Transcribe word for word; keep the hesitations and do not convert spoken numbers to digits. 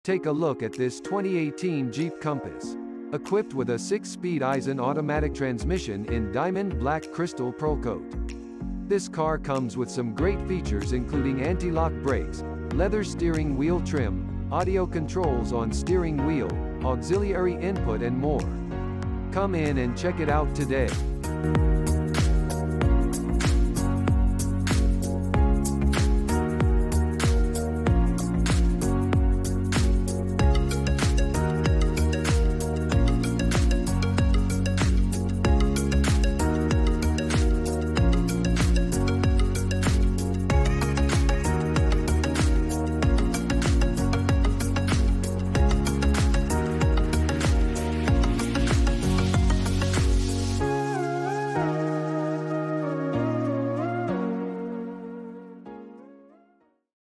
Take a look at this twenty eighteen Jeep Compass. Equipped with a six-speed Aisin automatic transmission in diamond black crystal pearl coat. This car comes with some great features including anti-lock brakes, leather steering wheel trim, audio controls on steering wheel, auxiliary input and more. Come in and check it out today.